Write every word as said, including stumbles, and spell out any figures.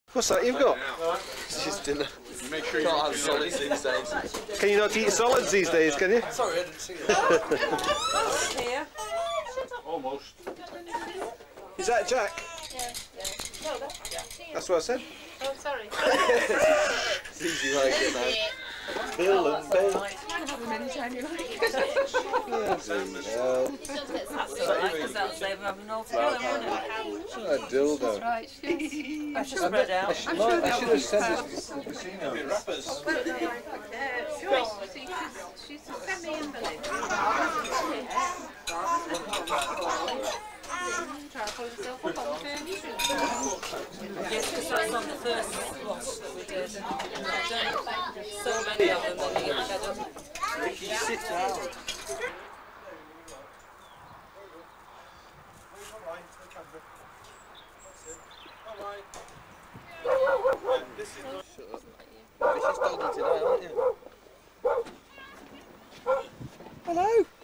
What's that you've got? It's just dinner. You make sure you can't have solids these days. Can you not eat solids these days, can you? Sorry, I didn't see it. Here. Almost. Is that Jack? Yeah. Yeah. No, that's Jack. That's what I said. Oh, sorry. It's easy like it now. Bill and Bill. You can have them anytime you like. Well, That's all right, because that'll save them having all together, won't it? a dildo. That's right. I should spread out. I should, I should have said this. Rappers. She's a semi-invalid. Try to pull yourself up on the furniture. Yes, because that's on the first wash that we did. I've done so many of them that you get fed up. Sit down. This is doggy today, aren't you? Hello.